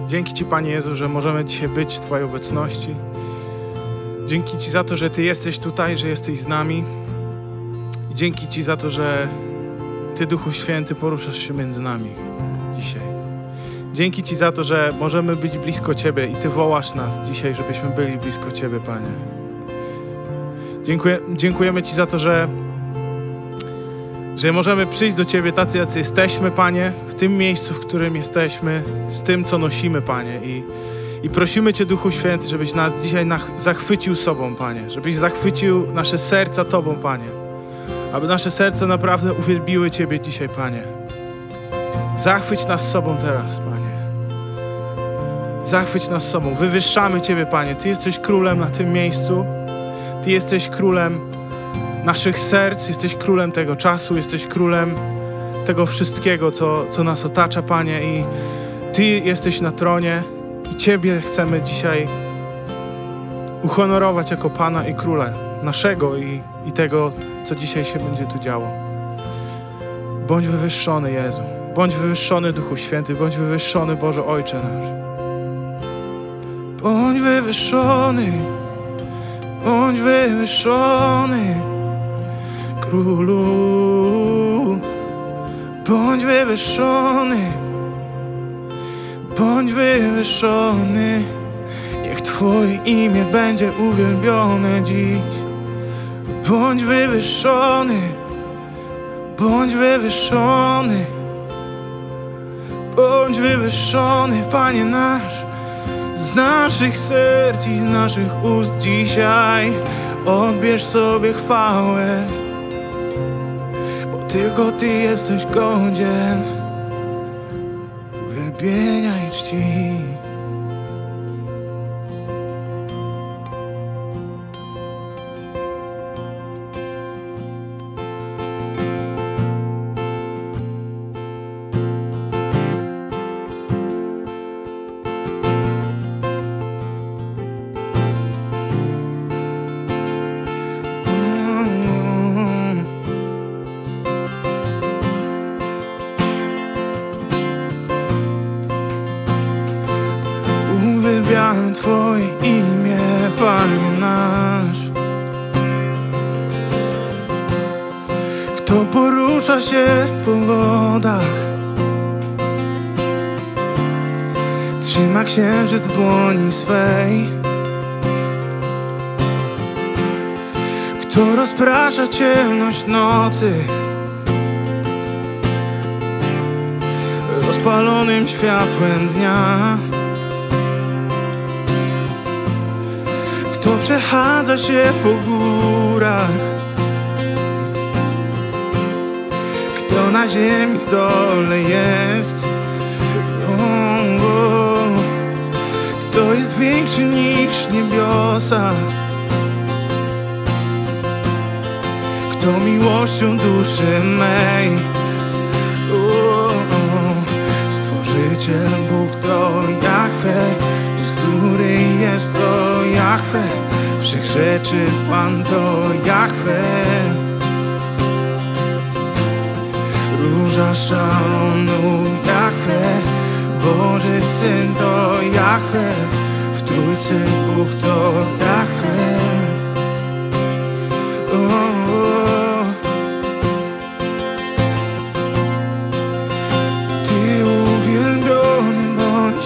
Dzięki Ci, Panie Jezu, że możemy dzisiaj być w Twojej obecności. Dzięki Ci za to, że Ty jesteś tutaj, że jesteś z nami. I dzięki Ci za to, że Ty, Duchu Święty, poruszasz się między nami dzisiaj. Dzięki Ci za to, że możemy być blisko Ciebie i Ty wołasz nas dzisiaj, żebyśmy byli blisko Ciebie, Panie. Dziękujemy Ci za to, że możemy przyjść do Ciebie tacy, jacy jesteśmy, Panie, w tym miejscu, w którym jesteśmy, z tym, co nosimy, Panie. I prosimy Cię, Duchu Święty, żebyś nas dzisiaj zachwycił sobą, Panie. Żebyś zachwycił nasze serca Tobą, Panie. Aby nasze serca naprawdę uwielbiły Ciebie dzisiaj, Panie. Zachwyć nas sobą teraz, Panie. Zachwyć nas sobą. Wywyższamy Ciebie, Panie. Ty jesteś królem na tym miejscu. Ty jesteś królem naszych serc, jesteś królem tego czasu, jesteś królem tego wszystkiego, co nas otacza, Panie. I Ty jesteś na tronie i Ciebie chcemy dzisiaj uhonorować jako Pana i Króla naszego i tego, co dzisiaj się będzie tu działo. Bądź wywyższony, Jezu. Bądź wywyższony, Duchu Święty. Bądź wywyższony, Boże Ojcze nasz. Bądź wywyższony. Bądź wywyższony, Królu. Bądź wywyższony. Bądź wywyższony. Niech Twoje imię będzie uwielbione dziś. Bądź wywyższony. Bądź wywyższony. Bądź wywyższony, Panie nasz. Z naszych serc i z naszych ust dzisiaj odbierz sobie chwałę, bo tylko Ty jesteś godzien uwielbienia i czci. Uwielbiamy Twoje imię, Panie nasz. Kto porusza się po wodach, trzyma księżyc w dłoni swej. Kto rozprasza ciemność nocy, rozpalonym światłem dnia. Kto przechadza się po górach, kto na ziemi w dole jest. Kto jest większy niż niebiosa, kto miłością duszy mej. Stworzyciel Bóg to Jahwe, z który jest to Jahwe. Wszechrzeczy Pan to Jahwe. Róża Szalonu Jahwe, Boży Syn to Jahwe. W Trójcy Bóg to Jahwe. Ty uwielbiony bądź.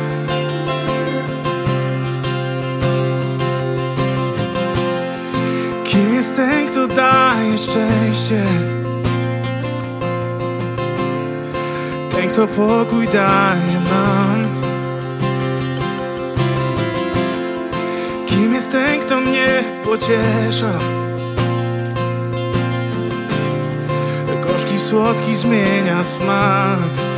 Kim jest ten, kto daje szczęście? Ten, kto pokój daje nam. Kim jest ten, kto mnie pociesza? Gorzki, słodki zmienia smak.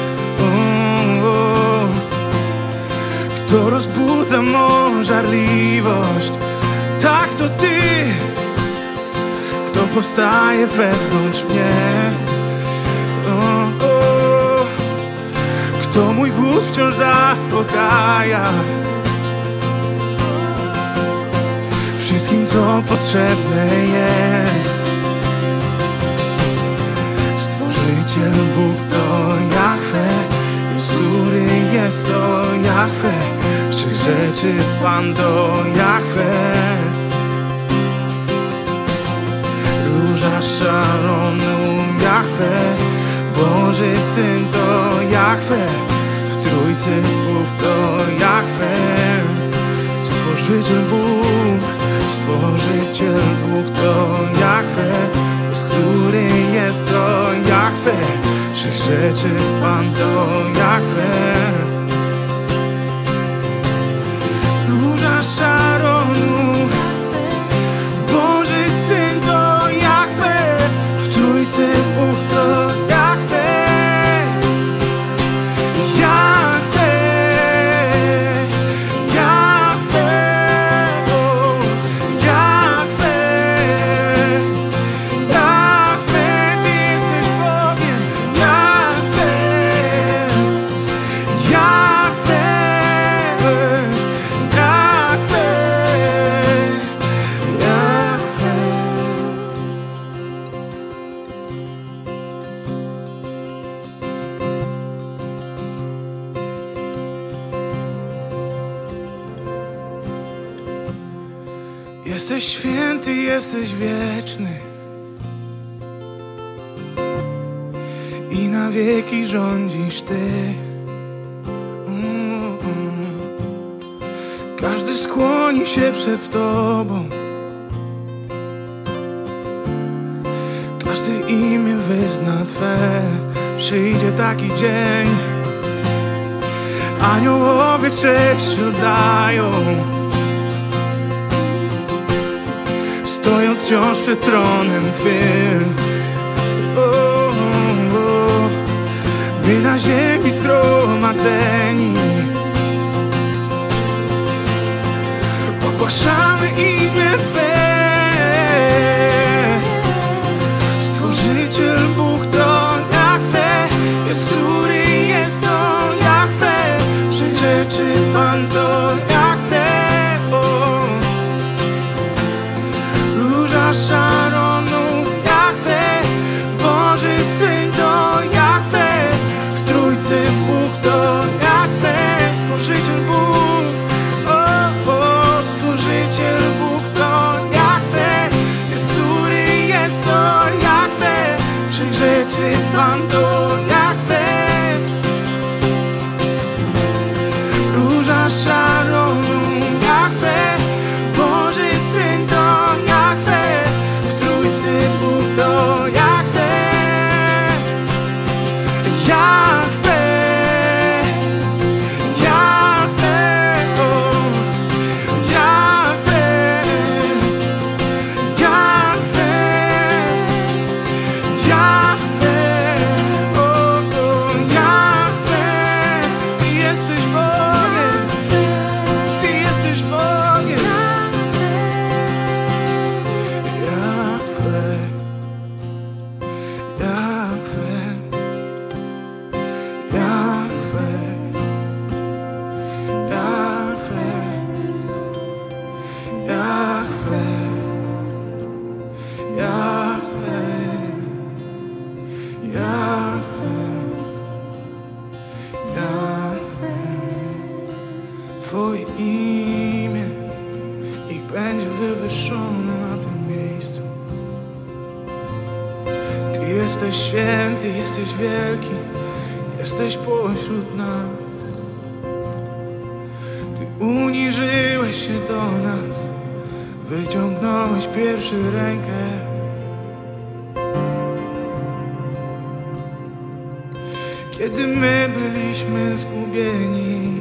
Kto rozbudza mą żarliwość? Tak, to Ty. Kto powstaje wewnątrz mnie? Kto mój głód wciąż zaspokaja? Wszystkim, co potrzebne jest. Stworzyciel Bóg to Jahwe, z który jest to Jahwe, wszech rzeczy Pan to Jahwe. Róża Szaronu Jahwe, Boży Syn to Jahwe, w Trójcy Bóg to Jahwe. Stworzyciel Bóg, Stworzyciel Bóg to Jahwe, z który jest to Jahwe, wszech rzeczy Pan to Jahwe. Róża Szaronu, Boży Syn to Jahwe, w Trójcy Bóg to Jahwe. Jahwe, Jahwe, o Jahwe, Jahwe, Ty jesteś Bogiem. Jahwe, Jahwe, Jahwe, Jahwe. Jesteś święty, jesteś wieczny i na wieki rządzisz Ty. Każdy skłoni się przed Tobą, każdy imię wyzna Twe. Przyjdzie taki dzień, aniołowie cześć oddają, stojąc wciąż przed tronem Twym. My na ziemi zgromadzeni ogłaszamy imię Twe. Stworzyciel Bóg to Jahwe, jest który jest to Jahwe, wszech rzeczy Pan to Jahwe. Róża Szaronu Jahwe, Boży Syn to Jahwe, w Trójcy Bóg to Jahwe. Stworzyciel Bóg, Stworzyciel Bóg to Jahwe, jest który jest to Jahwe, wszech rzeczy Pan to Jahwe. Róża Szaronu Jahwe, Boży Syn to Jahwe, w Trójcy Bóg to Jahwe. Jahwe, Jahwe, o Jahwe, Jahwe, Jahwe, o Jahwe. Ty jesteś Bogiem, Ty jesteś Bogiem. Jahwe, Jahwe, Jahwe, Jahwe, Jahwe, Jahwe, Jahwe, Jahwe. Twoje imię niech będzie wywyższone na tym miejscu. Ty jesteś święty, jesteś wielki, jesteś pośród nas. Ty uniżyłeś się do nas, wyciągnąłeś pierwszy rękę. Kiedy my byliśmy zgubieni,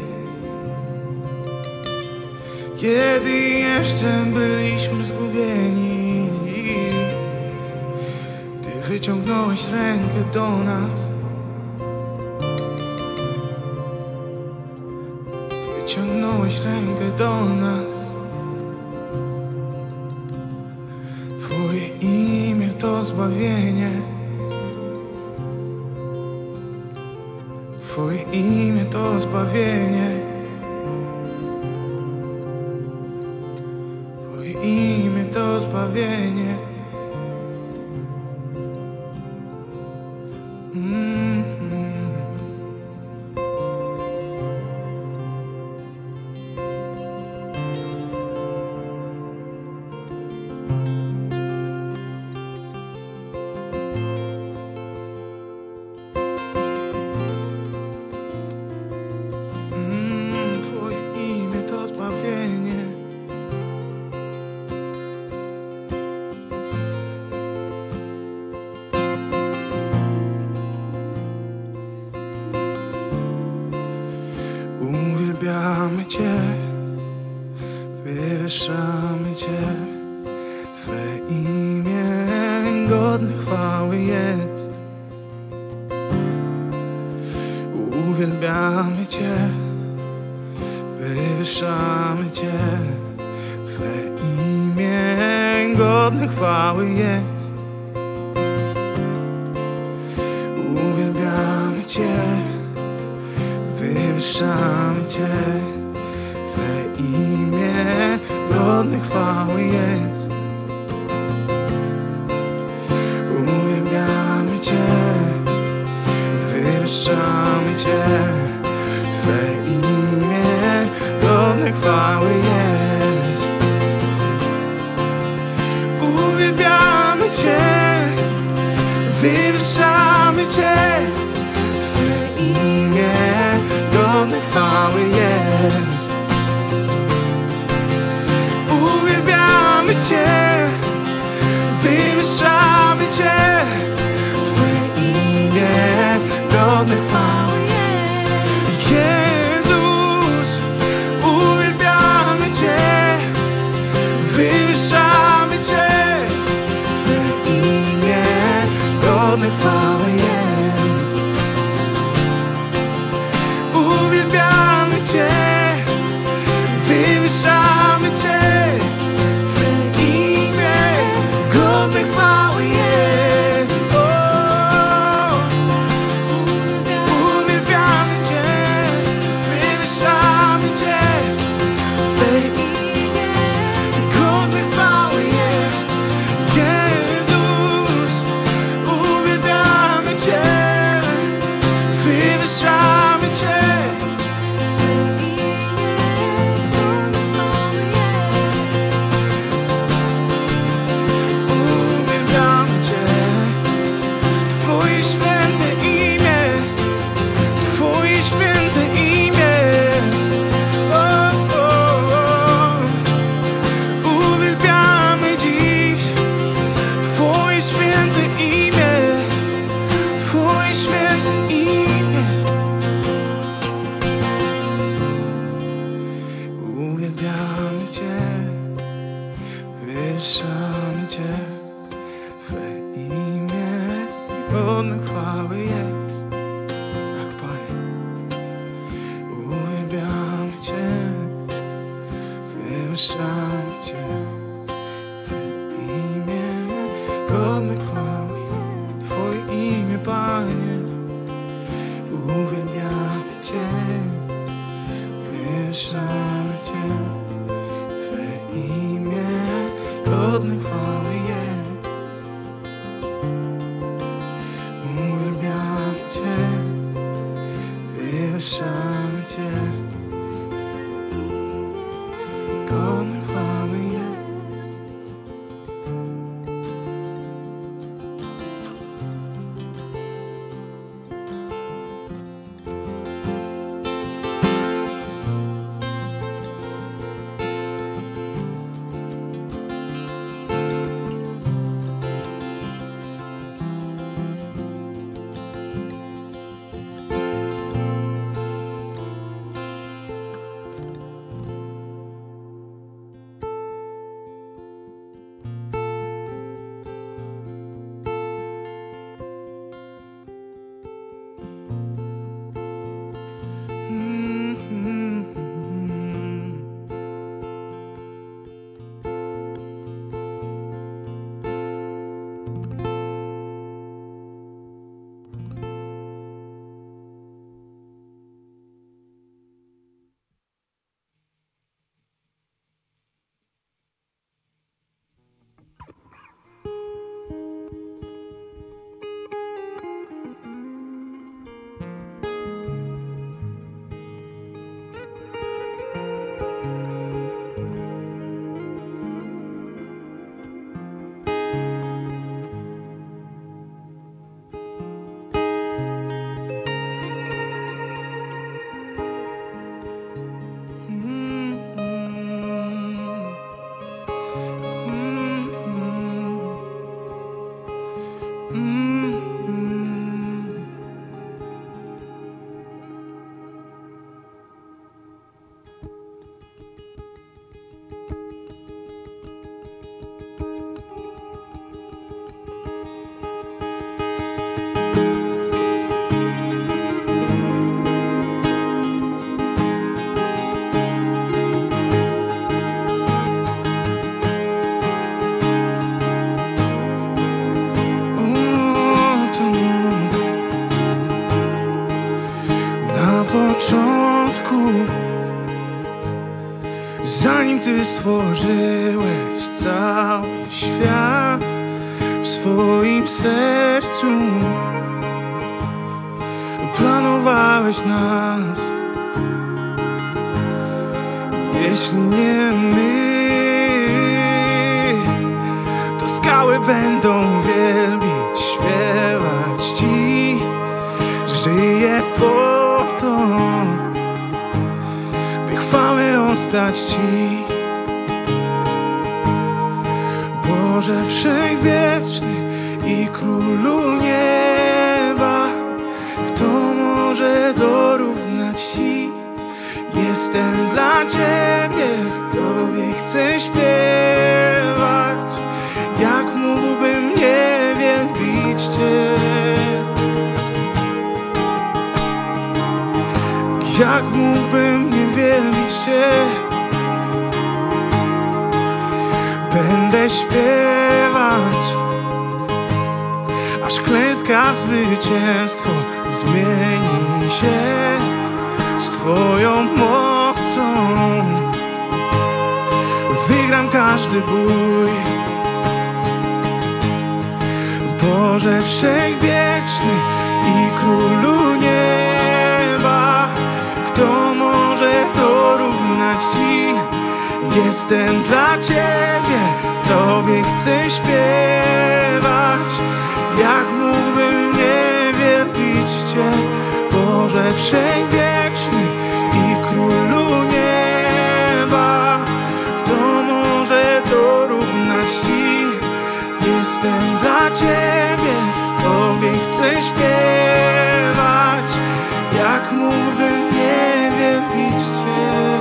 kiedy jeszcze byliśmy zgubieni, Ty wyciągnąłeś rękę do nas. Wyciągnąłeś rękę do nas. Twoje imię to zbawienie. Twoje imię to zbawienie. Twoje imię to zbawienie. uwielbiamy Cię, wywyższamy Cię. Twe imię godne chwały jest. Uwielbiamy Cię, wywyższamy Cię. Twe imię godne chwały jest. Uwielbiamy Cię, wywyższamy Cię. Twe imię godne chwały jest. Uwielbiamy Cię, wywyższamy Cię. Twe imię godne chwały jest. Uwielbiamy Cię, wywyższamy Cię. Twe imię godne chwały jest. Uwielbiamy Cię, wywyższamy Cię. Twe imię godne chwały jest. Jezus, uwielbiamy Cię, wywyższamy Cię. Twe imię godne chwały jest. Uwielbiamy Cię, wywyższamy Cię. Twe imię godne chwały jest. Uwielbiamy Cię, wywyższamy Cię. Twe imię godne chwały jest. Jezus, uwielbiamy Cię, wywyższamy Cię. Uwielbiamy Cię, Twoje święte imię, Twoje święte imię. Uwielbiamy dziś Twoje święte imię, Twoje święte imię. Uwielbiamy Cię, wywyższamy Cię. Twe imię godne chwały jest. Tak, Panie. Uwielbiamy Cię, wywyższamy Cię. Twe imię godne chwały jest. Twoje imię, Panie. Uwielbiamy Cię, wywyższamy Cię. Twe imię godne chwały jest. Uwielbiamy Cię, wywyższamy Cię. Twe imię godne chwały jest. Ty stworzyłeś cały świat w swoim sercu. Planowałeś nas. Jeśli nie my, to skały będą wielbić, śpiewać Ci, że żyję po to, by chwałę oddać Ci. Boże Wszechwieczny i Królu nieba, kto może dorównać Ci? Jestem dla Ciebie, Tobie chcę śpiewać. Jak mógłbym nie wielbić Cię? Jak mógłbym nie wielbić Cię? Będę śpiewać, aż klęska w zwycięstwo zmieni się z Twoją mocą. Wygram każdy bój. Boże Wszechwieczny i Królu nieba, kto może dorównać Ci? Jestem dla Ciebie, Tobie chcę śpiewać. Jak mógłbym nie wielbić Cię? Boże Wszechwieczny i Królu nieba, kto może dorównać Ci? Jestem dla Ciebie, Tobie chcę śpiewać. Jak mógłbym nie wielbić Cię?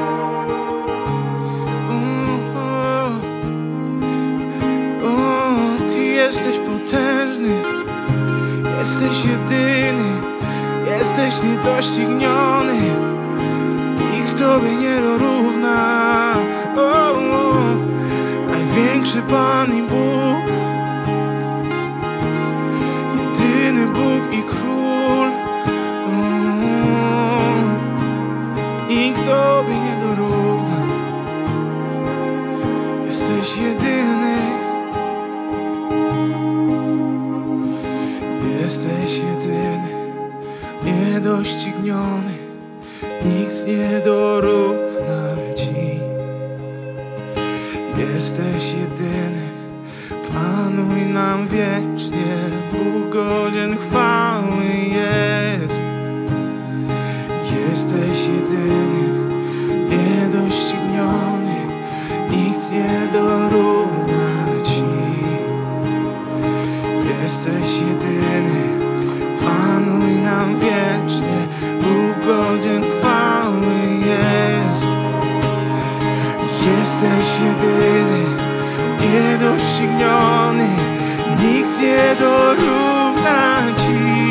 Ty jesteś potężny, jesteś jedyny, jesteś niedościgniony. Nikt Tobie nie dorówna. Największy Pan i Bóg, jedyny Bóg i Król. Nikt Tobie nie dorówna. Jesteś jedyny. Jesteś jedyny, niedościgniony. Nikt nie dorówna Ci. Jesteś jedyny, panuj nam wiecznie. Bóg godzien chwały jest. Jesteś jedyny, niedościgniony. Nikt nie dorówna Ci. Jesteś jedyny, panuj nam wiecznie. Bóg godzien chwały jest. Jesteś jedyny, niedościgniony. Nikt nie dorówna Ci.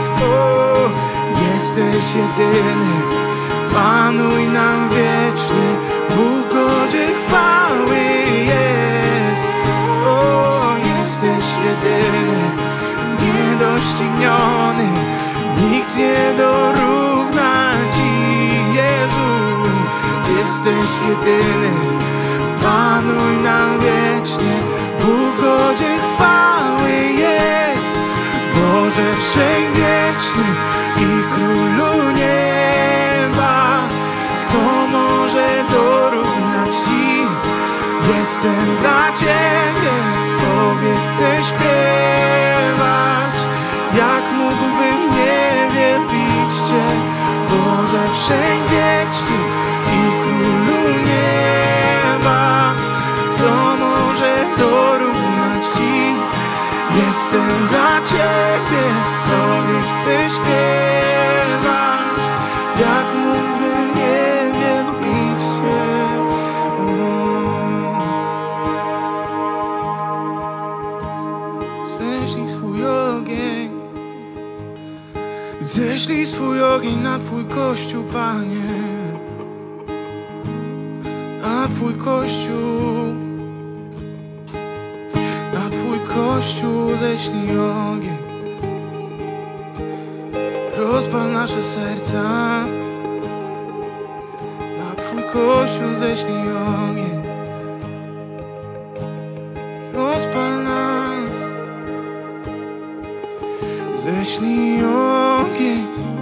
Jesteś jedyny, panuj nam wiecznie. Bóg godzien chwały jest. Jesteś jedyny, niedościgniony. Nikt nie dorówna Ci. Jezu, jesteś jedyny, panuj nam wiecznie. Bóg godzien chwały jest. Boże Wszechwieczny i Królu nieba, kto może dorównać Ci? Jestem dla Ciebie, Tobie chcę śpiewać. Jak mógłbym nie wielbić Cię? Boże Wszechwieczny i Królu nieba, kto może dorównać Ci? Jestem dla Ciebie, Tobie chcę śpiewać. Jak mógłbym nie wielbić Cię? Ześlij swój ogień, ześlij swój ogień na Twój Kościół, Panie, na Twój Kościół, na Twój Kościół ześlij ogień. Rozpal nasze serca na Twój Kościół, ześlij ogień, rozpal nas, ześlij ogień,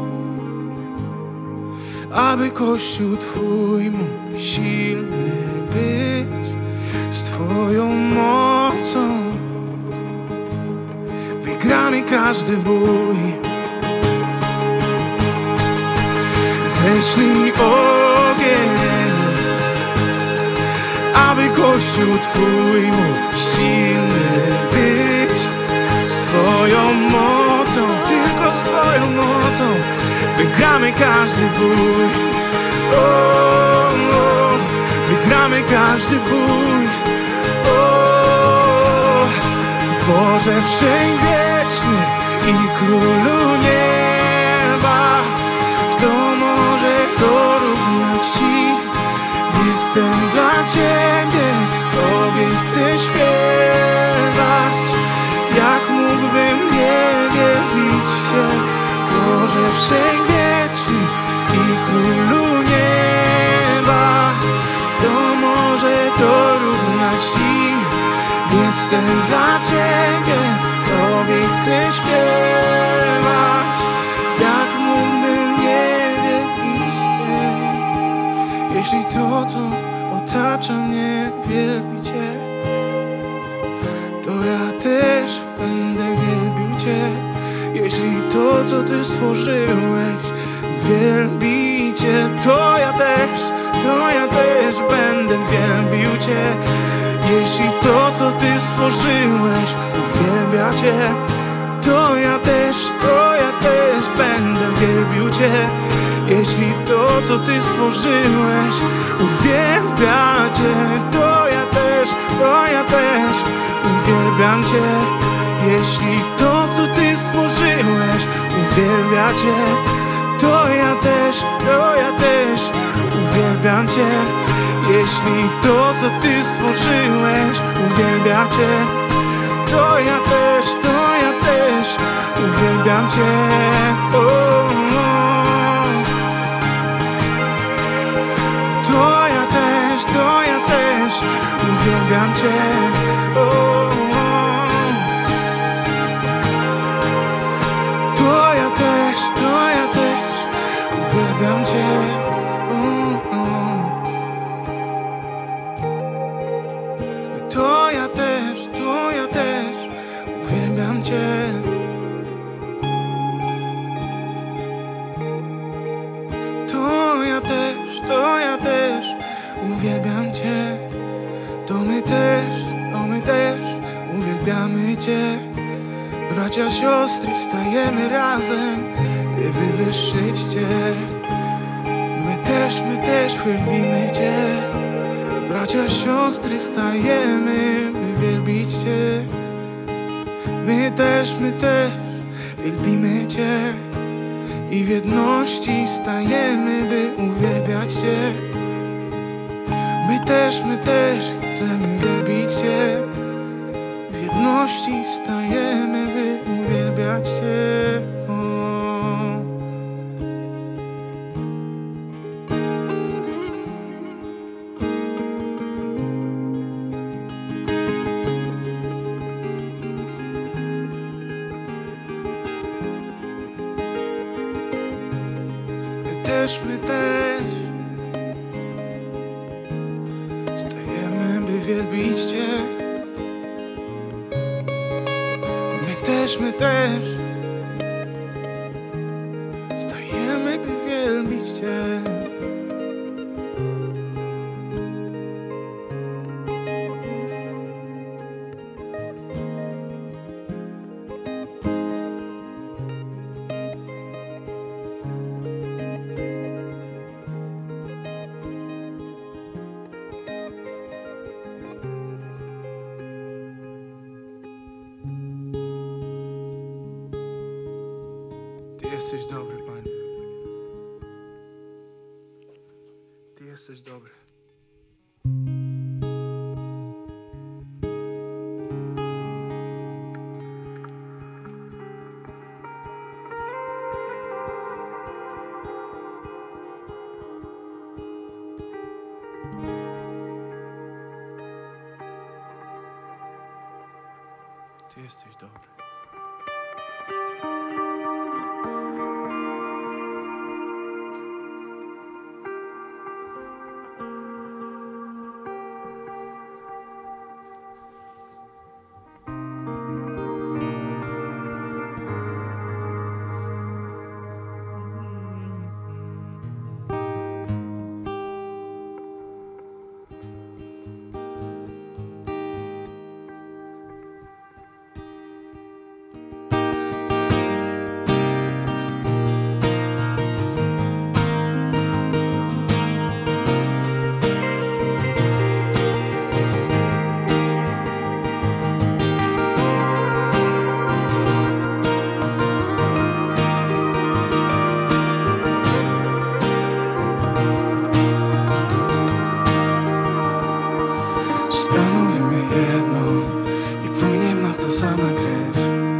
aby Kościół Twój mógł silny być. Z Twoją mocą wygramy każdy bój. Ześlij ogień, aby Kościół Twój mógł silny być. Z Twoją mocą, tylko z Twoją mocą wygramy każdy bój. Wygramy każdy bój. Boże Wszechwieczny i Królu nieba, kto może dorównać Ci? Jestem dla Ciebie, Tobie chcę śpiewać. Jak mógłbym nie wielbić Cię, Boże Wszechwieczny i Królu nieba, kto może dorównać Ci? Jestem dla Ciebie, Tobie chcę śpiewać. Jak mógłbym nie wielbić Cię? Jeśli to, co otacza mnie, wielbi Cię, to ja też będę wielbił Cię. Jeśli to, co Ty stworzyłeś, wielbi Cię, to ja też będę wielbił Cię. Jeśli to, co Ty stworzyłeś, uwielbia Cię, to ja też będę wielbił Cię. Jeśli to, co Ty stworzyłeś, uwielbia Cię, to ja też uwielbiam Cię. Jeśli to, co Ty stworzyłeś, uwielbia Cię, to ja też uwielbiam Cię. Jeśli to, co Ty stworzyłeś, uwielbia Cię, to ja też uwielbiam Cię. To ja też uwielbiam Cię. To ja też uwielbiam Cię. To ja też uwielbiam Cię. To ja też uwielbiam Cię. To my też uwielbiamy Cię. Bracia, siostry, wstajemy razem, by wywyższyć Cię. My też wielbimy Cię. Bracia, siostry, stajemy, by wielbić Cię. My też wielbimy Cię. I w jedności stajemy, by uwielbiać Cię. My też chcemy wielbić Cię. W jedności stajemy, by uwielbiać Cię. My też stajemy, by wielbić Cię. My też stajemy, by wielbić Cię. Ty jesteś dobry, Panie. Ty jesteś dobry. jesteś dobry. Stanowimy jedno i płynie w nas ta sama krew.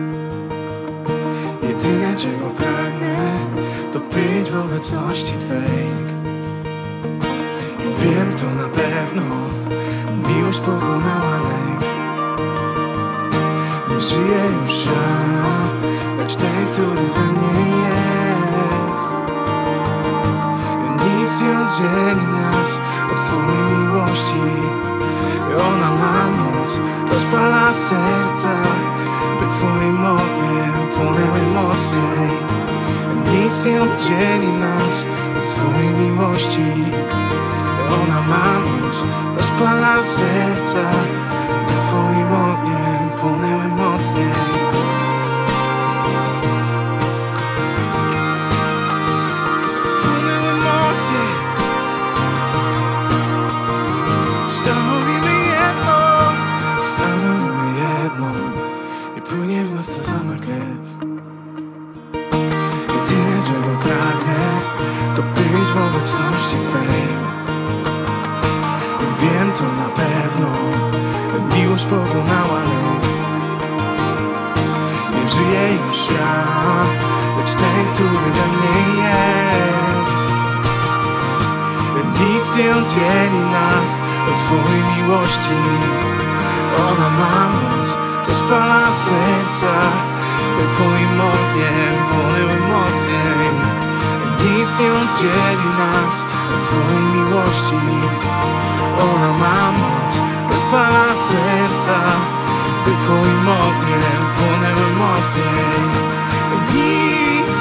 Jedyne czego pragnę to być w obecności Twej. I wiem to na pewno, miłość pokonała lęk. Nie żyję już ja, lecz ten, który we mnie jest. Nic nie oddzieli nas od Twojej miłości. Ona ma moc, rozpala serca, by Twoim ogniem płonęły mocniej. Nic nie oddzieli nas od Twojej miłości. Ona ma moc, rozpala serca, by Twoim ogniem płonęły mocniej. Płonęły mocniej. Stanowimy jedno i płynie w nas ta sama krew. Jedyne czego pragnę to być w obecności Twej. Wiem to na pewno, miłość pokonała lęk. Nie żyję już ja, lecz ten, który we mnie jest. Nic nie oddzieli nas od Twojej miłości. Ona ma moc, rozpala serca, by Twoim ogniem płonęły mocniej. Nic nie oddzieli nas od Twojej miłości. Ona ma moc, rozpala serca, by Twoim ogniem płonęły mocniej. Nic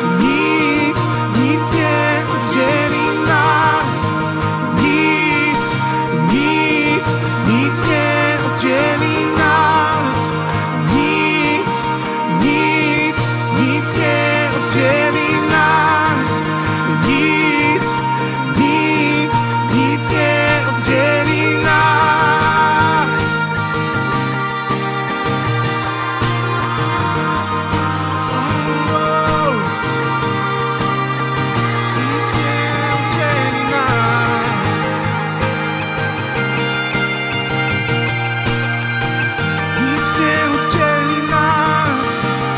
nie oddzieli nas. Nic nie oddzieli nas. Nic nie oddzieli nas. Nic nie oddzieli nas. Nic nie oddzieli nas. Nic nie oddzieli nas.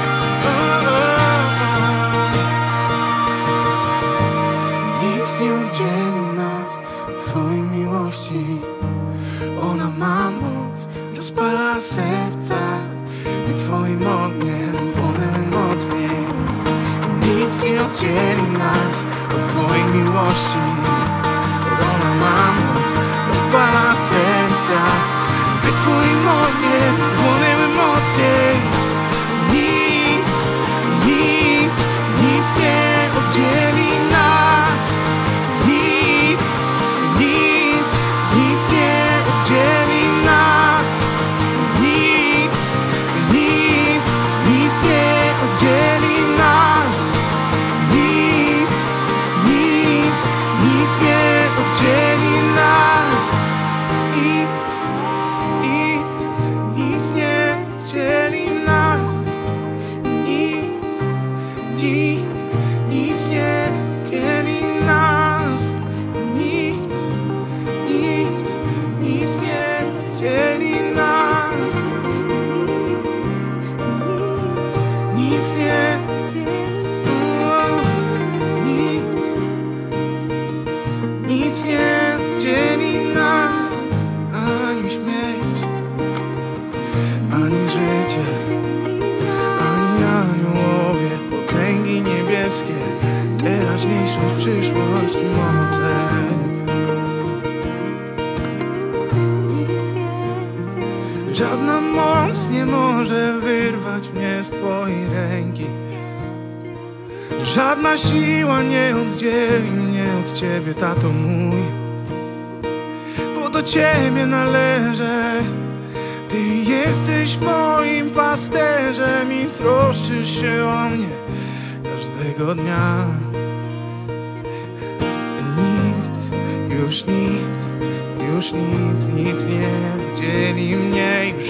Nic nie oddzieli nas od Twojej miłości. Ona ma moc, rozpala serca, by Twoim ogniem płonęły mocniej. Nic nie oddzieli nas od Twojej miłości. Ona ma moc, rozpala serca, by Twoim ogniem płonęły mocniej. Nic nie oddzieli nas. Nic nie oddzieli nas. Nic nie oddzieli nas. Nic nie oddzieli nas. Nic nie oddzieli nas. Nic nie oddzieli nas. Nic nie oddzieli nas. Nic nie Nic nie oddzieli nas. Ani śmierć, ani życie. przyszłość i moce. Żadna moc nie może wyrwać mnie z Twojej ręki. Żadna siła nie oddzieli mnie od Ciebie, tato mój. Bo do Ciebie należę. Ty jesteś moim pasterzem i troszczysz się o mnie każdego dnia. Już nic nie dzieli mnie. Już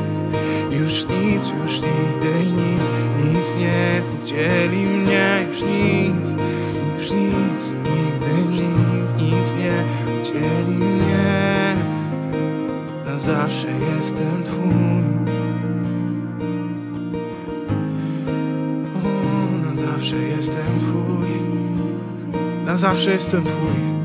nigdy nic nie dzieli mnie. Już nic, nigdy nic nie dzieli mnie. Na zawsze jestem Twój. O, na zawsze jestem Twój. Na zawsze jestem Twój.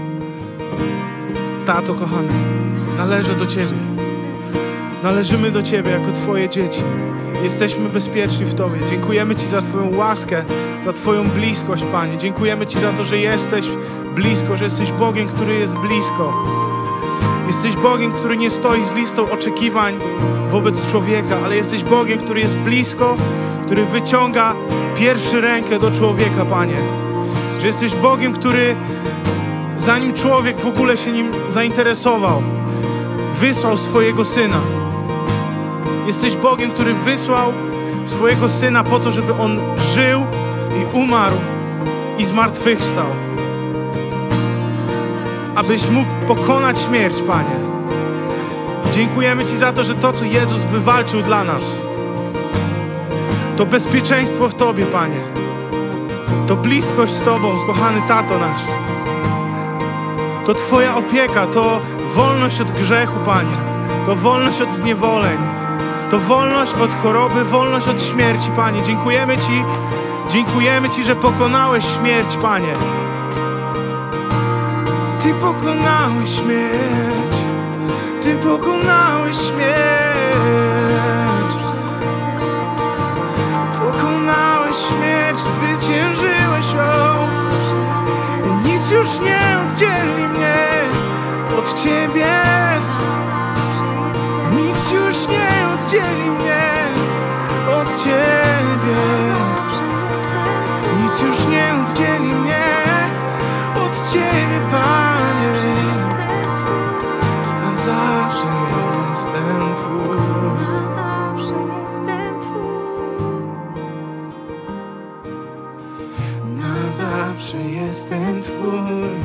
Tato kochany, należę do Ciebie. Należymy do Ciebie jako Twoje dzieci. Jesteśmy bezpieczni w Tobie. Dziękujemy Ci za Twoją łaskę, za Twoją bliskość, Panie. Dziękujemy Ci za to, że jesteś blisko, że jesteś Bogiem, który jest blisko. Jesteś Bogiem, który nie stoi z listą oczekiwań wobec człowieka, ale jesteś Bogiem, który jest blisko, który wyciąga pierwszy rękę do człowieka, Panie. Że jesteś Bogiem, który zanim człowiek w ogóle się nim zainteresował, wysłał swojego Syna. Jesteś Bogiem, który wysłał swojego Syna po to, żeby On żył i umarł i zmartwychwstał. Abyś mógł pokonać śmierć, Panie. Dziękujemy Ci za to, że to, co Jezus wywalczył dla nas, to bezpieczeństwo w Tobie, Panie. To bliskość z Tobą, kochany tato nasz. To Twoja opieka, to wolność od grzechu, Panie. To wolność od zniewoleń. To wolność od choroby, wolność od śmierci, Panie. Dziękujemy Ci, że pokonałeś śmierć, Panie. Ty pokonałeś śmierć. Ty pokonałeś śmierć. Pokonałeś śmierć, zwyciężyłeś ją. Nic już nie oddzieli mnie od Ciebie. Nic już nie oddzieli mnie od Ciebie. Nic już nie oddzieli mnie od Ciebie, Panie. Na zawsze jestem Twój. Na zawsze jestem Twój. Na zawsze jestem Twój.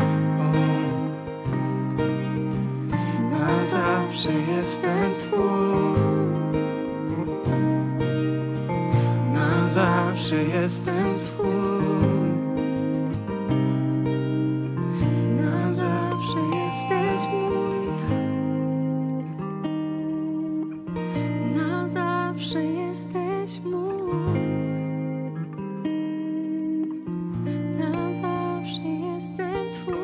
Na zawsze jestem Twój. Na zawsze jestem Twój. Na zawsze jesteś mój. Na zawsze jesteś mój. Na zawsze jestem Twój.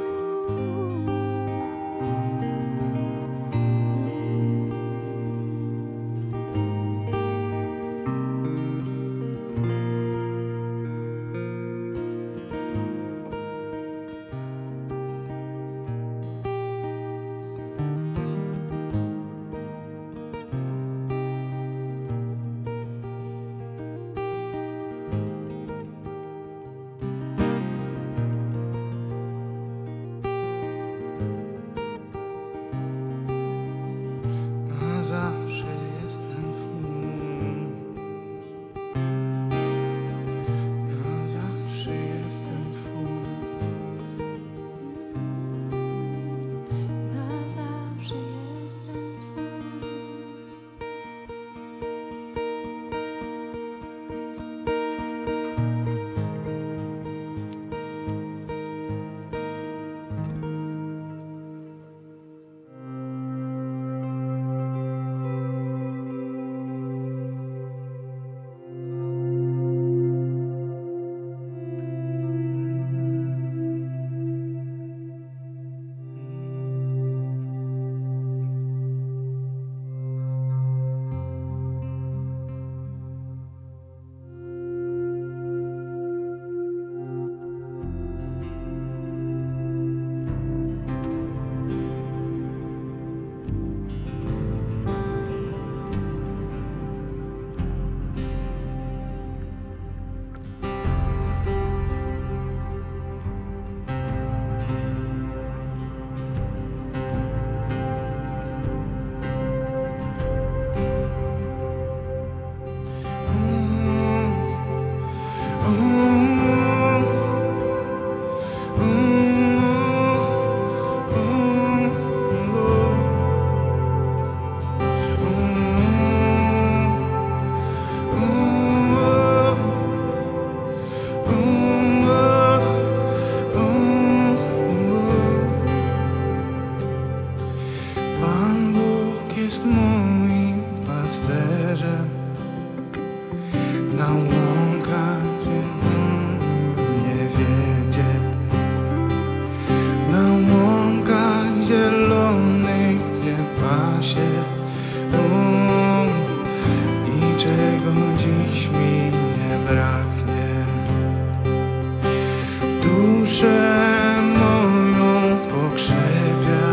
duszę moją pokrzepia.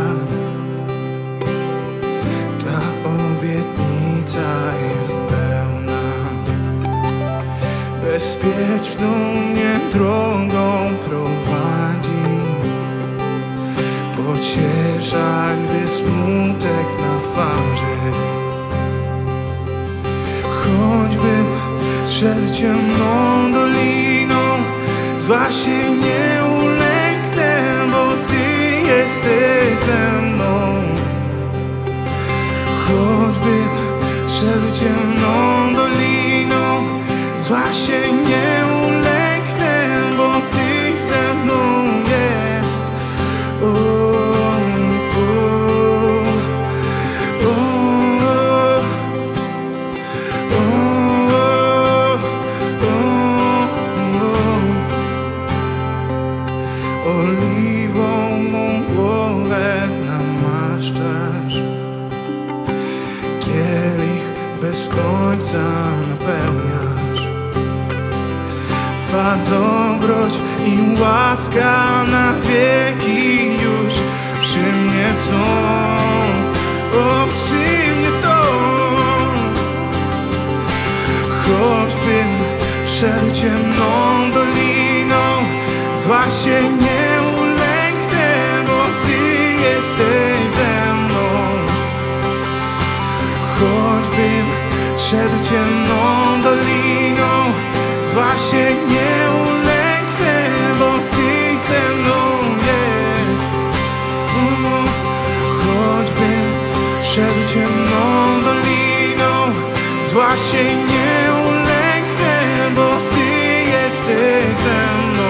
Ta obietnica jest pełna. Bezpieczną mnie drogą prowadzi. Pociesza, gdy smutek na twarzy. Choćbym szedł ciemną doliną, zła się nie ulęknę, bo Ty jesteś ze mną. Choćbym szedł ciemną doliną, zła się nie ulęknę, bo Ty ze mną jest. Oliwą mą głowę namaszczasz, kielich bez końca napełniasz. Twa dobroć i łaska na wieki już przy mnie są. O, przy mnie są. Choćbym szedł ciemną doliną, zła się nie ulęknę, bo Ty jesteś ze mną. Choćbym szedł ciemną doliną, zła się nie ulęknę, bo Ty ze mną jest. Choćbym szedł ciemną doliną, zła się nie ulęknę, bo Ty jesteś ze mną.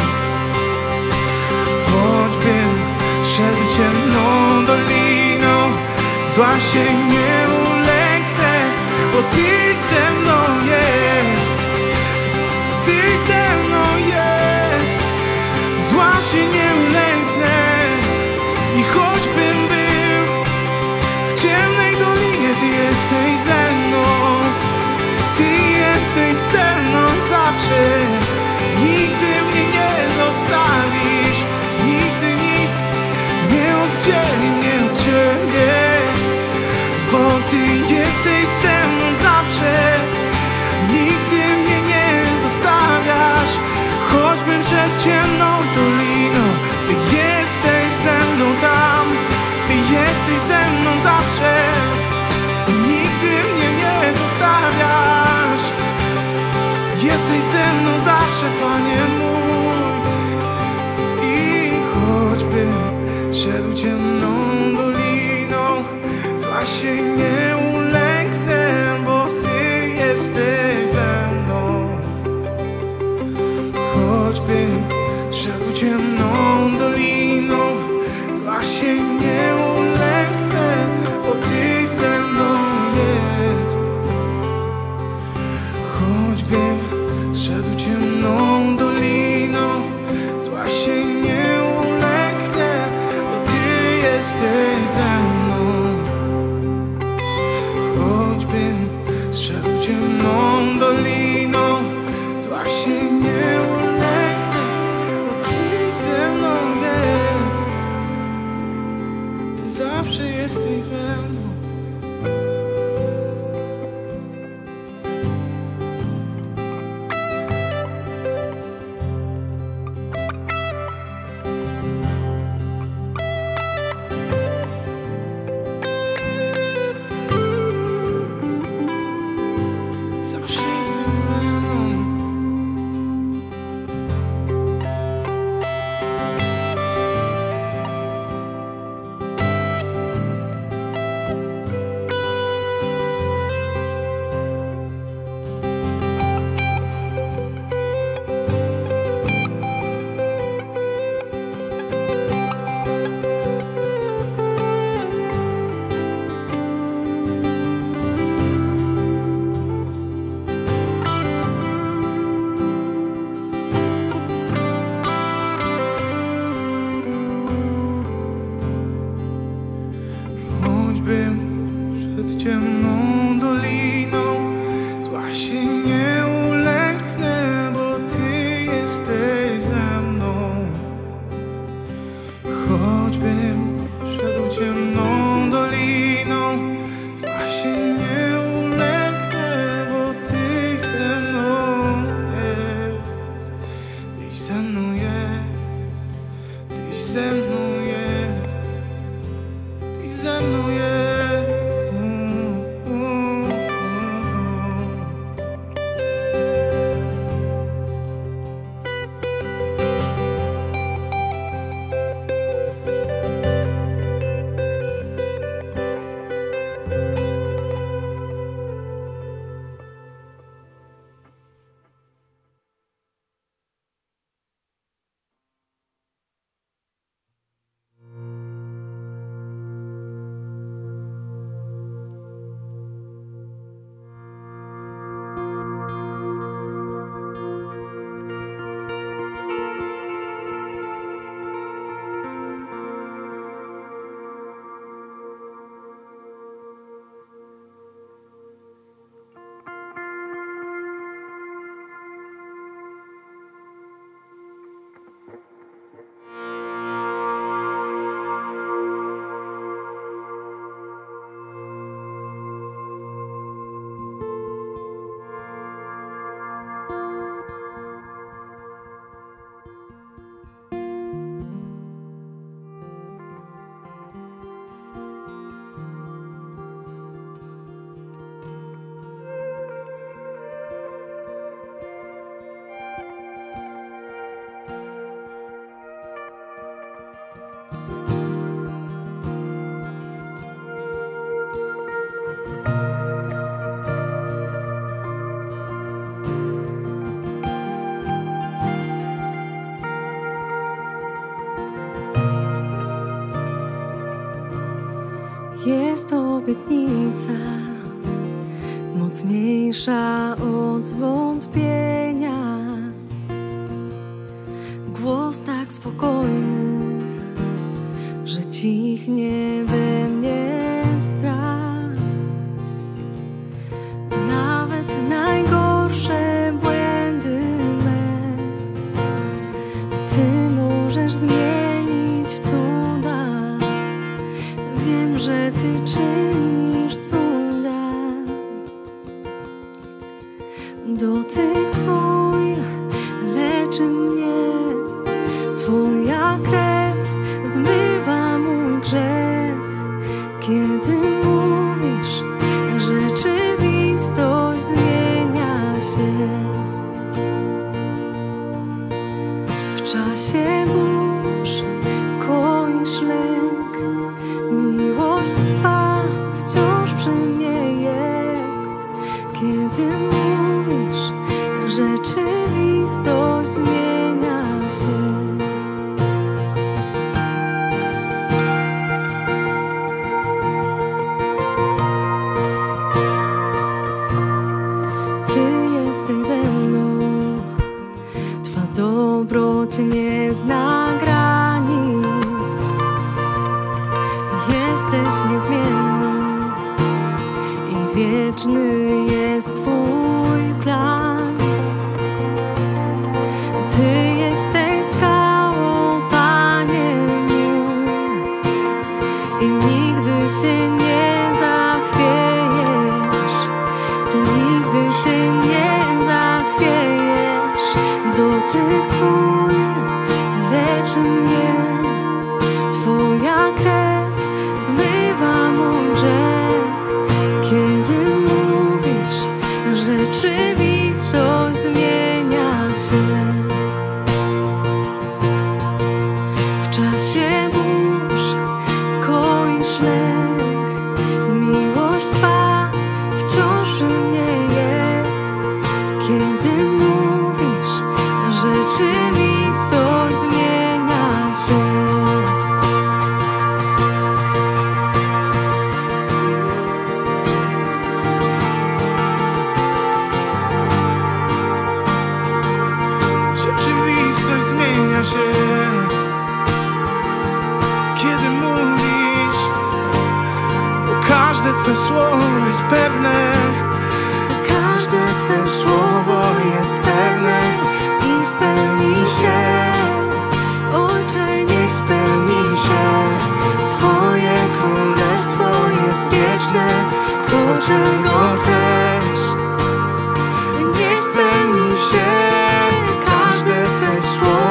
Choćbym szedł ciemną doliną, zła się nie ulęknę, bo Ty ze mną jest. Ty ze mną jest. Zła się nie ulęknę. I choćbym był w ciemnej dolinie, Ty jesteś ze mną. Ty jesteś ze mną zawsze. Nigdy mnie nie zostawisz. Nigdy nikt nie oddzieli mnie od Ciebie, bo Ty jesteś ze mną zawsze. Nigdy mnie nie zostawiasz. Choćbym szedł ciemną doliną, Ty jesteś ze mną tam. Ty jesteś ze mną zawsze. Nigdy mnie nie zostawiasz. Jesteś ze mną zawsze, Panie mój. I choćbym szedł ciemną doliną, zła się nie ulęknę, bo Ty jesteś ze mną. Choćbym szedł ciemną doliną, zła się nie ulęknę, bo Ty ze mną jest. Choćbym szedł ciemną doliną, zła się nie ulęknę, bo Ty jesteś ze mną. Choćbym szedł ciemną doliną, zła się nie ulęknę, bo Ty ze mną jest. Ty zawsze jesteś ze mną. Zawsze jestem ze mną. ciemną doliną, zła się nie ulęknę, bo Ty jesteś ze mną. ze mną jest, Tyś ze mną jest, Tyś ze mną jest. Jest obietnica mocniejsza od zwątpienia. Głos tak spokojny, że cichnie we mnie strach. Nawet najgorsze błędy me Ty możesz zmienić w cuda. Wiem, że Ty czynisz cuda. Dotyk Twój leczy mnie, Twoja krew zmywa mój grzech. Kiedy mówisz, rzeczywistość zmienia się. W czasie burz koisz lęk, miłość Twa wciąż przy mnie jest. Kiedy mówisz, rzeczywistość zmienia się. Ty jesteś ze mną, Twa dobroć nie zna granic. Jesteś niezmienny i wieczny jest Twój plan. Ty jesteś skałą, Panie mój, i nigdy się nie zachwiejesz. Ty nigdy się nie zachwiejesz. Dotyk Twój leczy mnie, Twoja krew zmywa mój grzech. Kiedy mówisz, rzeczywistość zmienia się. W czasie burz koisz lęk, miłość Twa wciąż przy mnie jest. Kiedy mówisz, rzeczywistość zmienia się. Rzeczywistość zmienia się, kiedy mówisz, bo każde Twe słowo jest pewne. Każde Twe słowo jest pewne i spełni się. Ojcze, niech spełni się. Twoje królestwo jest wieczne, to czego chcesz, niech spełni się. Każde Twe słowo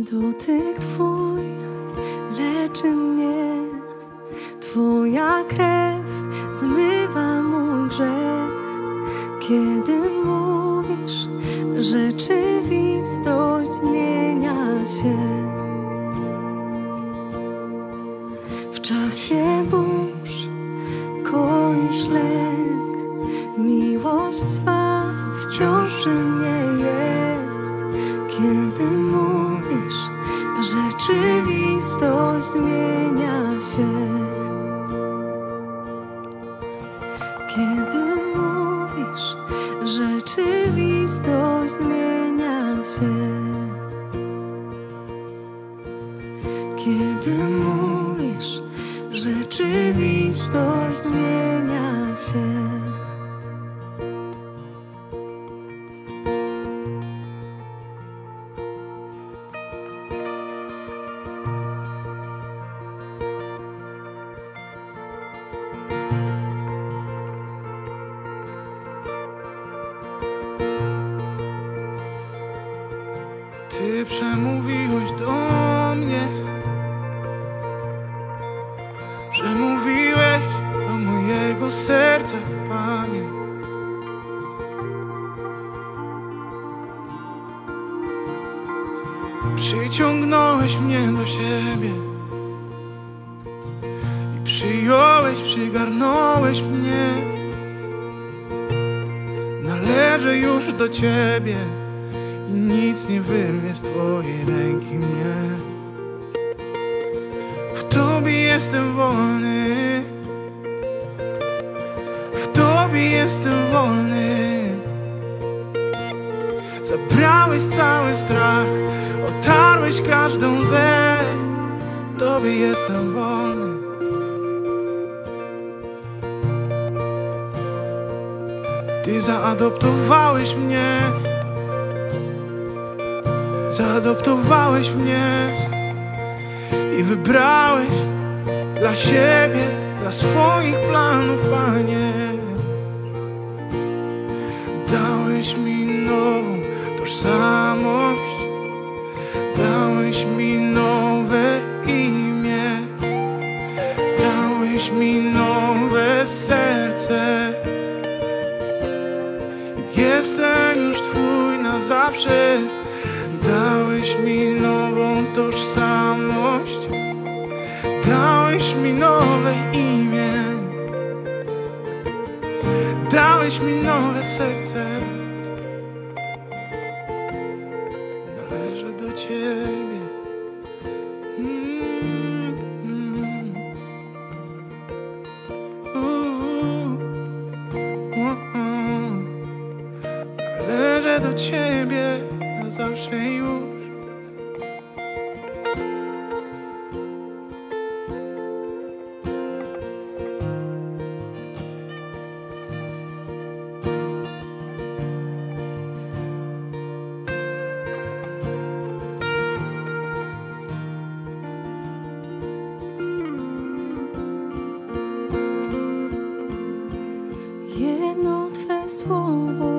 Dotyk Twój leczy mnie, Twoja krew zmywa mój grzech. Kiedy mówisz, rzeczywistość zmienia się. W czasie burz koisz lęk, miłość Twa wciąż przy mnie jest. Kiedy mówisz, rzeczywistość zmienia się. Kiedy mówisz, rzeczywistość zmienia się. Kiedy mówisz, rzeczywistość zmienia się. Ty przemówiłeś do mnie, przemówiłeś do mojego serca, Panie. Przyciągnąłeś mnie do siebie i przyjąłeś, przygarnąłeś mnie. Należę już do Ciebie i nic nie wyrwie z Twojej ręki mnie. W Tobie jestem wolny, w Tobie jestem wolny. Zabrałeś cały strach, otarłeś każdą łzę. W Tobie jestem wolny. Ty zaadoptowałeś mnie, zaadoptowałeś mnie i wybrałeś dla siebie, dla swoich planów, Panie. Dałeś mi nową tożsamość, dałeś mi nowe imię, dałeś mi nowe serce. Jestem już Twój na zawsze. Dałeś mi nową tożsamość, dałeś mi nowe imię, dałeś mi nowe serce. Należę do Ciebie. Należę do Ciebie na zawsze już. Jedno Twe słowo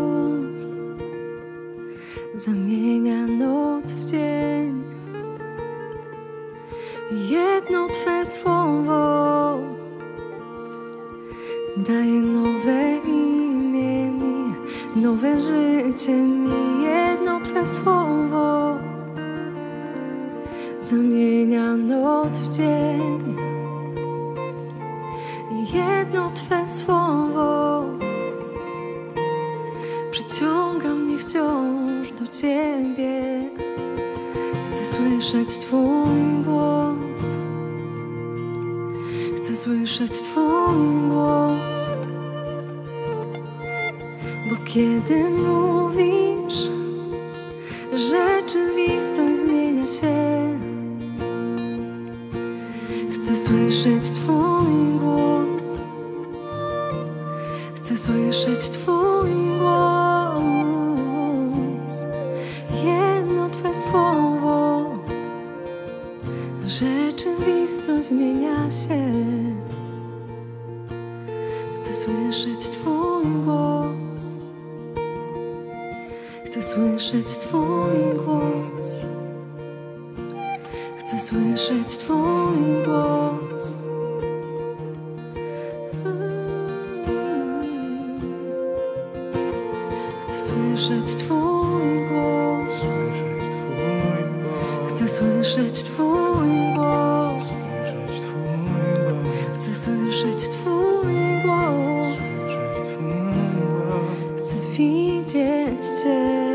zamienia noc w dzień. Jedno Twe słowo daje nowe imię mi, nowe życie mi. Jedno Twe słowo zamienia noc w dzień. Jedno Twe słowo przyciąga mnie wciąż do Ciebie. Chcę słyszeć Twój głos, chcę słyszeć Twój głos. Bo kiedy mówisz, rzeczywistość zmienia się. Chcę słyszeć Twój głos, chcę słyszeć Twój głos. Jedno Twe słowo, rzeczywistość zmienia się. Chcę słyszeć Twój głos, chcę słyszeć Twój głos. słyszeć Twój głos. Chcę słyszeć Twój głos. Chcę słyszeć Twój głos. Chcę słyszeć Twój głos. Chcę widzieć Cię.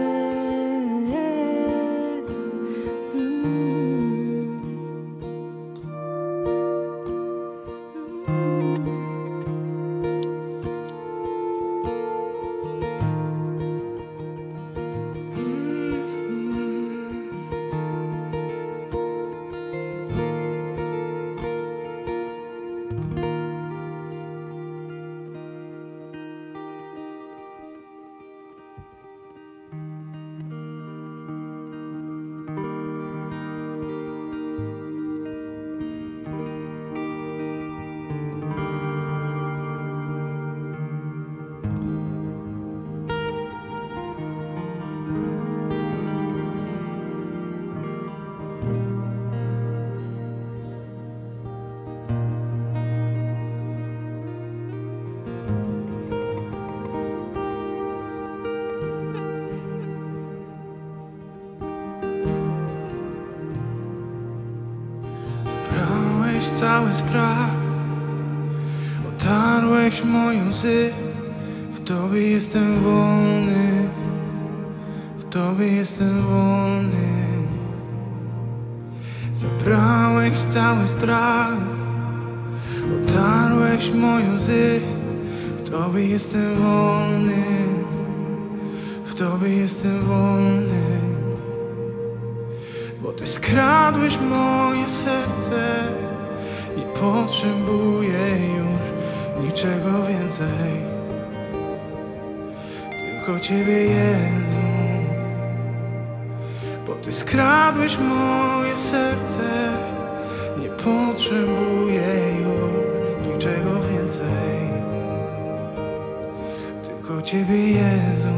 Cały strach, otarłeś moje łzy. W Tobie jestem wolny, w Tobie jestem wolny. Zabrałeś cały strach, otarłeś moje łzy. W Tobie jestem wolny, w Tobie jestem wolny. Bo Ty skradłeś moje serce. Nie potrzebuję już niczego więcej, tylko Ciebie, Jezu. Bo Ty skradłeś moje serce. Nie potrzebuję już niczego więcej, tylko Ciebie, Jezu.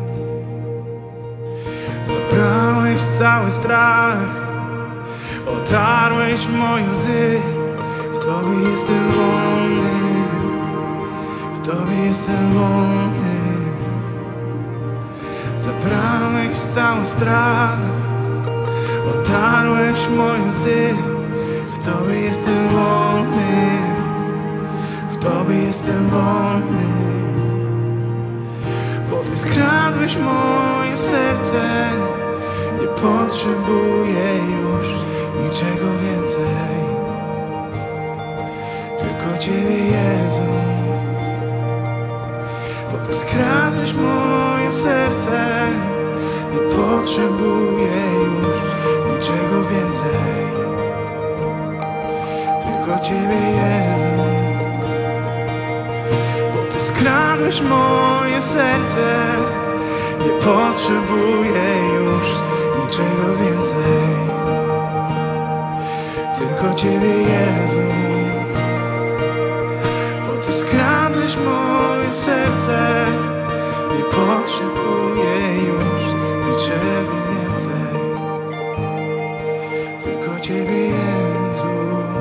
Zabrałeś cały strach, otarłeś moje łzy. W Tobie jestem wolny, w Tobie jestem wolny. Zabrałeś cały strach, otarłeś moje łzy. W Tobie jestem wolny, w Tobie jestem wolny. Bo Ty skradłeś moje serce. Nie potrzebuję już niczego więcej, tylko Ciebie, Jezu. Bo Ty skradłeś moje serce. Nie potrzebuję już niczego więcej, tylko Ciebie, Jezu. Bo Ty skradłeś moje serce. Nie potrzebuję już niczego więcej, tylko Ciebie, Jezu. Bo Ty skradłeś moje serce. Nie potrzebuję już niczego więcej, tylko Ciebie, Jezu.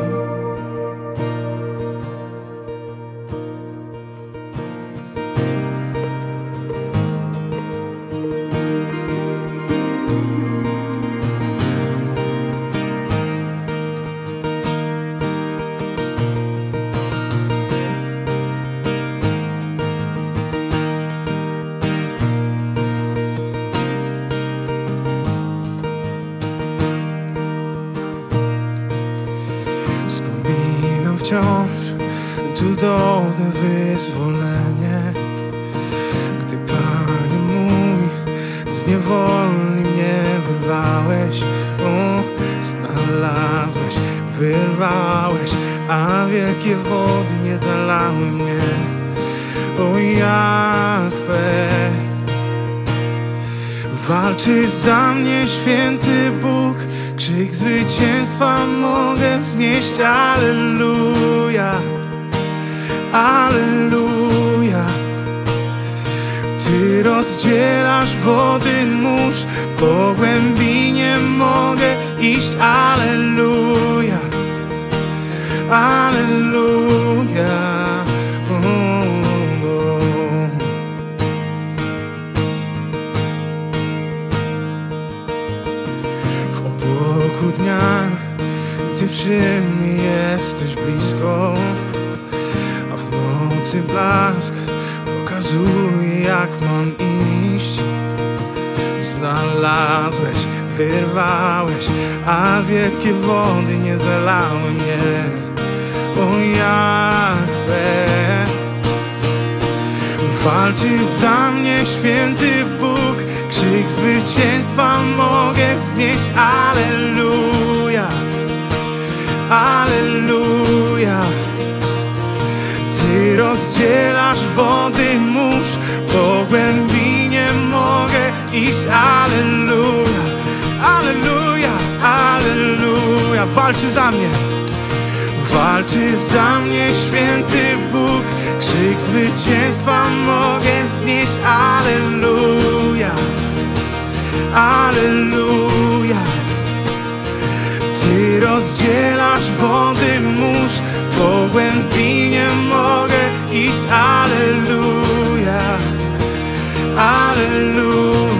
Wspominam wciąż cudowne wyzwolenie, gdy, Panie mój, z niewoli mnie wyrwałeś. O, znalazłeś, wyrwałeś, a wielkie wody nie zalały mnie. O, Jahwe, walczy za mnie święty Bóg. Krzyk zwycięstwa mogę wznieść. Alleluja, alleluja. Ty rozdzielasz wody mórz, po głębi nie mogę iść. Alleluja, alleluja. W obłoku dnia Ty przy mnie jesteś blisko, a w nocy blask pokazuje, jak mam iść. Znalazłeś, wyrwałeś, a wielkie wody nie zalały mnie. O Jahwe, walczy za mnie święty Bóg, krzyk zwycięstwa mogę wznieść. Alleluja, alleluja. Ty rozdzielasz wody mórz, po głębi nie mogę iść. Alleluja, alleluja, alleluja. Walczy za mnie, walczy za mnie święty Bóg, krzyk zwycięstwa mogę wznieść. Alleluja, alleluja. Ty rozdzielasz wody mórz, po głębi nie mogę iść. Alleluja, alleluja.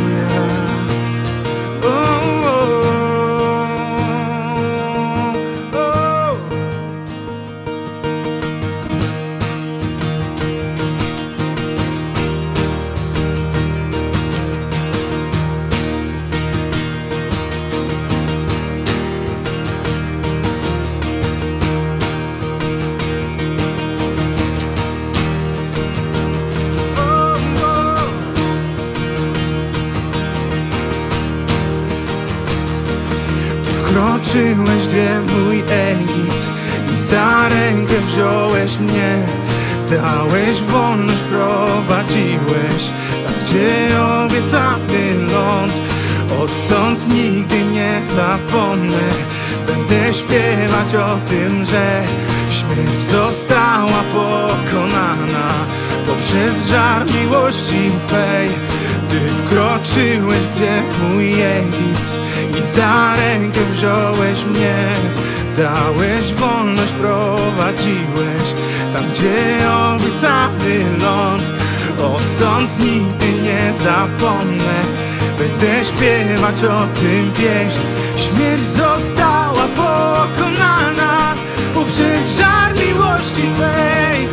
Wkroczyłeś, gdzie mój Egipt, i za rękę wziąłeś mnie. Dałeś wolność, prowadziłeś tam, gdzie obiecany ląd. Odtąd nigdy nie zapomnę, będę śpiewać o tym, że śmierć została pokonana poprzez żar miłości Twej. Ty wkroczyłeś, gdzie mój Egipt, i za rękę wziąłeś mnie. Dałeś wolność, prowadziłeś tam, gdzie obiecany ląd. Odtąd nigdy nie zapomnę, będę śpiewać o tym pieśń. Śmierć została pokonana poprzez żar miłości Twej.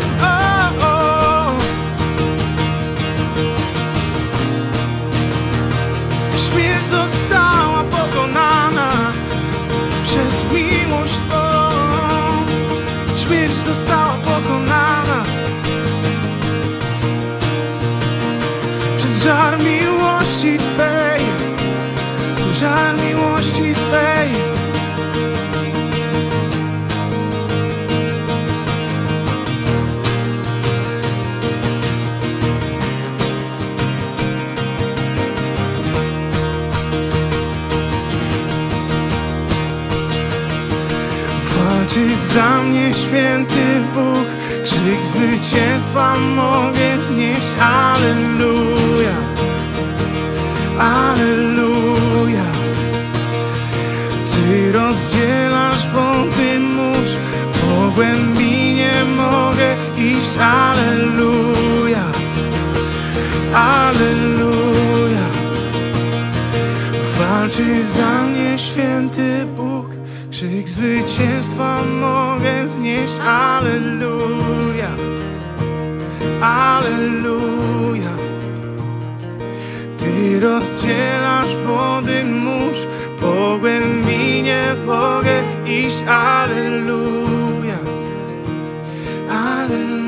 Śmierć została pokonana przez miłość Twą. Śmierć została pokonana przez żar miłości Twej. Żar miłości Twej. Walczy za mnie święty Bóg, krzyk zwycięstwa mogę wznieść. Alleluja, alleluja. Ty rozdzielasz wody mórz, po głębi nie mogę iść. Alleluja, alleluja. Walczy za mnie święty Bóg, krzyk zwycięstwa mogę wznieść. Alleluja, alleluja. Ty rozdzielasz wody mórz, po głębi nie mogę iść. Alleluja, alleluja.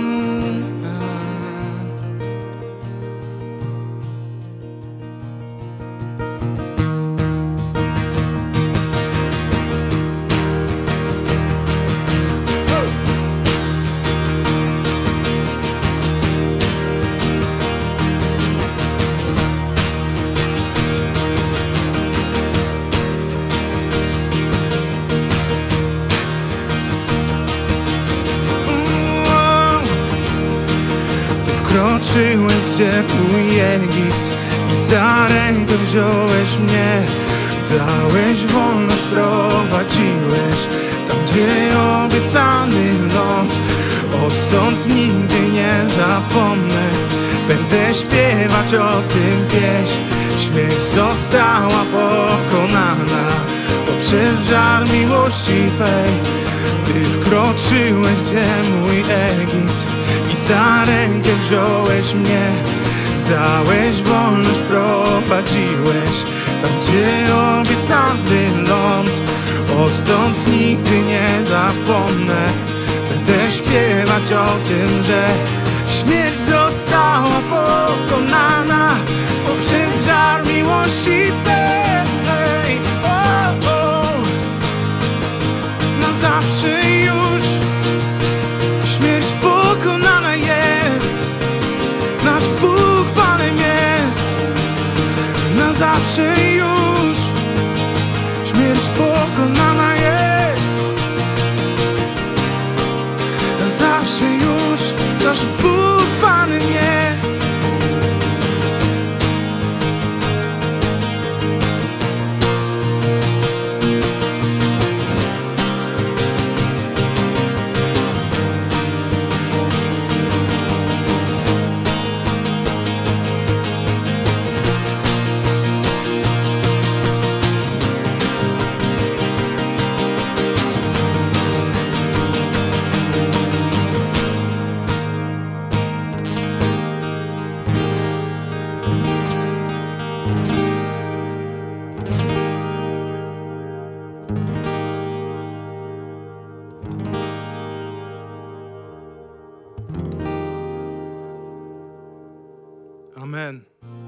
Wkroczyłeś, gdzie mój Egipt, i za rękę wziąłeś mnie. Dałeś wolność, prowadziłeś tam, gdzie obiecany ląd. Odtąd nigdy nie zapomnę, będę śpiewać o tym pieśń. Śmierć została pokonana poprzez żar miłości Twej. Ty wkroczyłeś, gdzie mój Egipt, i za rękę wziąłeś mnie. Dałeś wolność, prowadziłeś tam, gdzie obiecany ląd. Odtąd nigdy nie zapomnę, będę śpiewać o tym, że śmierć została pokonana poprzez żar miłości Twej. Na zawsze już śmierć pokonana jest. Nasz Bóg Panem jest. Na zawsze już śmierć pokonana jest. Na zawsze już nasz Bóg Panem jest. Amen.